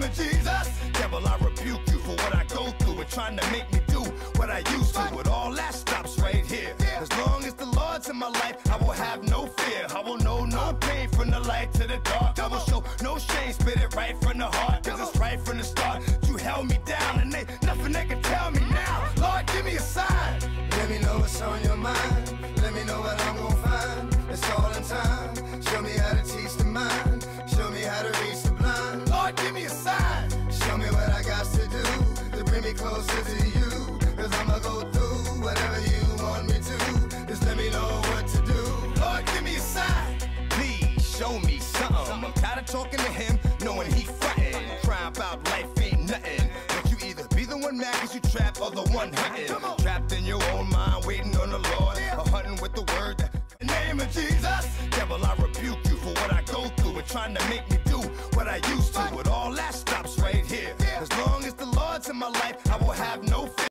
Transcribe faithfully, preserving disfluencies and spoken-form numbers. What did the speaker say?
of Jesus. Devil, I rebuke you for what I go through and trying to make me do what I used to. But all that stops right here. As long as the Lord's in my life, I will have no fear. I will know no pain from the light to the dark. I will show no shame, spit it right from the heart. Cause it's right from the start. You held me down and ain't nothing they can tell me now. Lord, give me a sign. Let me know what's on your mind. Let me know what I'm gonna find. It's all in time. Show me how to teach the mind. Show me how to reach the blind. Lord, give me a sign. Show me what I got to do to bring me closer to you. Cause I'ma go through whatever you want me to. Just let me know what to do. Lord, give me a sign. Please show me something. I'm tired of talking to him, knowing he frontin'. Crying about life ain't nothing. But you either be the one mad cause you trapped or the one hunting. Trapped in your own mind, waiting on the Lord. Or hunting with the word that in the name of Jesus. Devil, I rebuke you for what I go through and trying to make me do what I used to. But all that stops right here. As long as the Lord's in my life, I will have no fear.